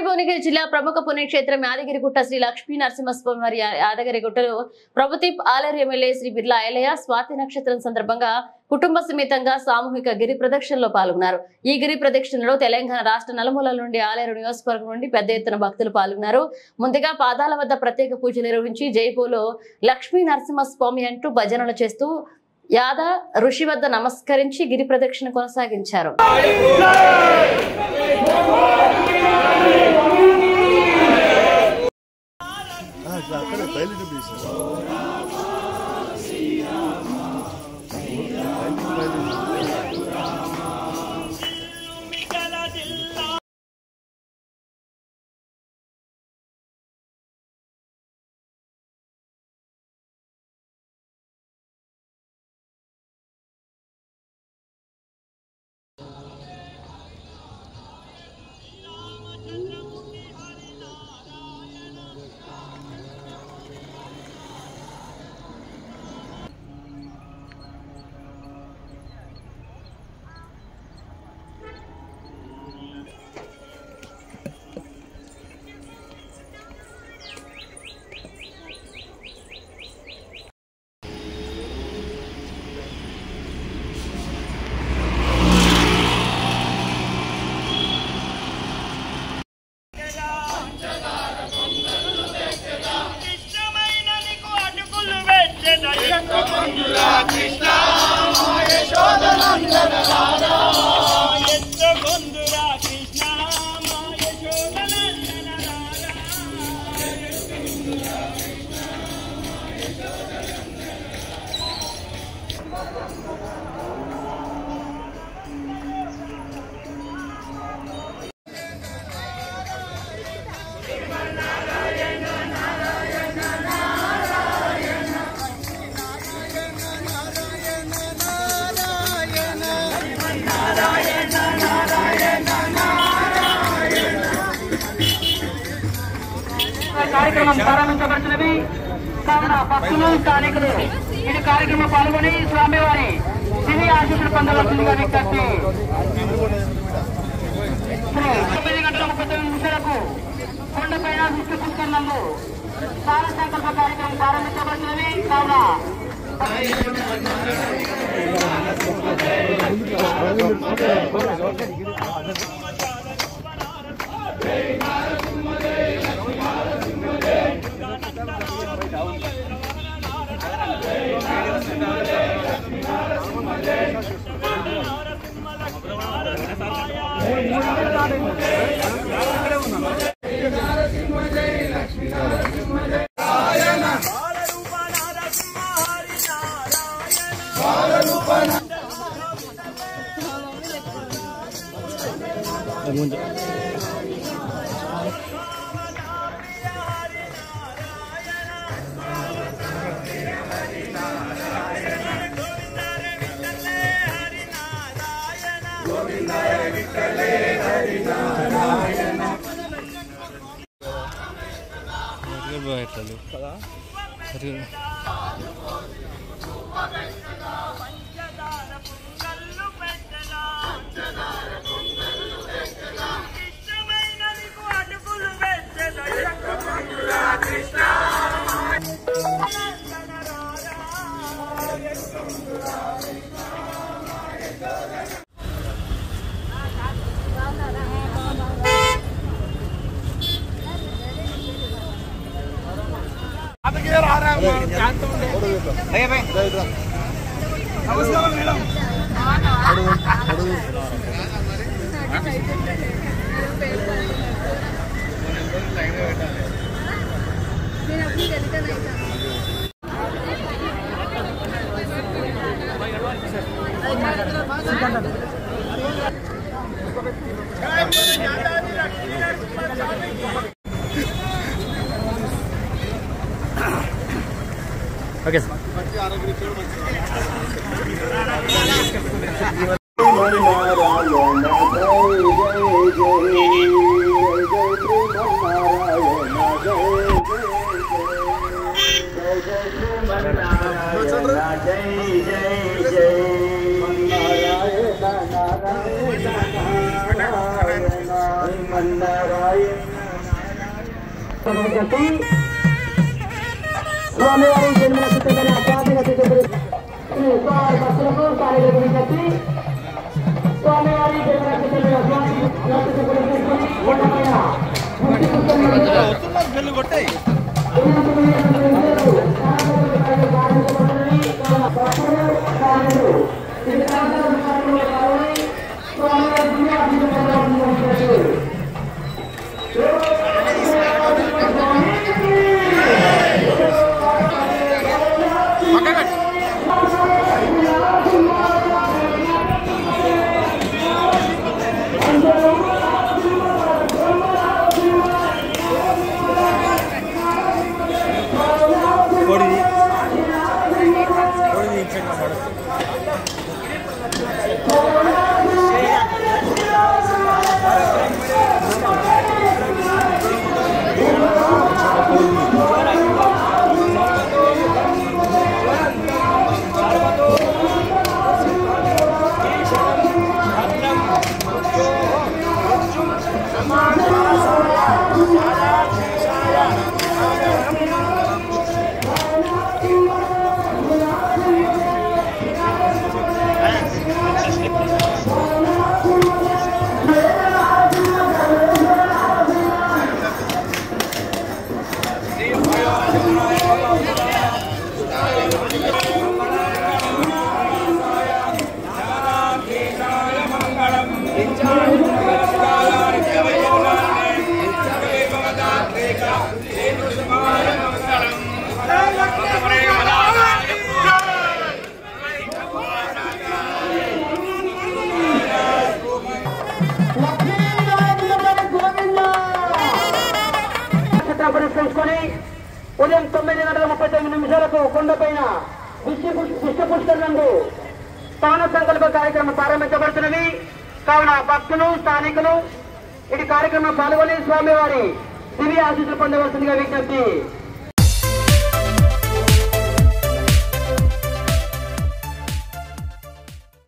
భువనగిరి జిల్లా ప్రముఖ పుణ్యక్షేత్రం యాదగిరిగుట్ట శ్రీ లక్ష్మీ నరసింహస్వామి వారి యాదగిరిగుట్టలో ప్రభుదీప్ ఆలయ ఎమ్మెల్యే శ్రీ బిర్లా ఐలయ్య స్వాతి నక్షత్రం సందర్భంగా కుటుంబ సమేతంగా సామూహిక గిరి ప్రదక్షిణలో పాల్గొన్నారు. ఈ గిరి ప్రదక్షిణలో తెలంగాణ రాష్ట్ర నలుమూలల నుండి ఆలయ నియోజకవర్గం నుండి పెద్ద ఎత్తున భక్తులు పాల్గొన్నారు. ముందుగా పాదాల వద్ద ప్రత్యేక పూజలు నిర్వహించి జైపూలో లక్ష్మీ నరసింహస్వామి అంటూ భజనలు చేస్తూ యాద ఋషి వద్ద నమస్కరించి గిరి ప్రదక్షిణ కొనసాగించారు. కార్యక్రమం ప్రారంభించబడుతున్నది కావున భక్తులు స్థానికులు ఈ కార్యక్రమం పాల్గొని స్వామివారి దివ్య ఆశీస్సులు పొందవలసిందిగా విజ్ఞప్తి. 9 గంటల 39 నిమిషాలకు కొండపైన విష్ణు పుష్కరణంలో సార సంకల్ప కార్యక్రమం ప్రారంభించబడుతున్నది కావున నమస్కారం మేడం. Okay sir. Narayana స్వామివారి జన్మనక్షత్రమైన అపాధిక భక్తులకు కార్యక్రమ విజ్ఞప్తి. స్వామివారి జన్మనక్షత్రమైన పురస్కరించుకొని ఉదయం 9:39 కొండపైన విష్ణుపుష్కరులందు స్థాన సంకల్ప కార్యక్రమం ప్రారంభించబడుతున్నది. కావున భక్తులు స్థానికులు ఇది కార్యక్రమం పాల్గొని స్వామివారి దివ్య ఆశీస్సులు పొందవలసిందిగా విజ్ఞప్తి.